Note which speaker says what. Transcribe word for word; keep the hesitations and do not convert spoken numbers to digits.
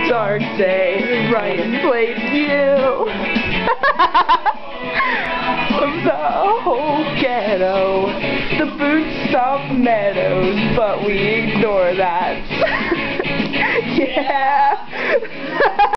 Speaker 1: dark day, right in plain view. The whole ghetto, the boot stop meadows, but we ignore that. Yeah.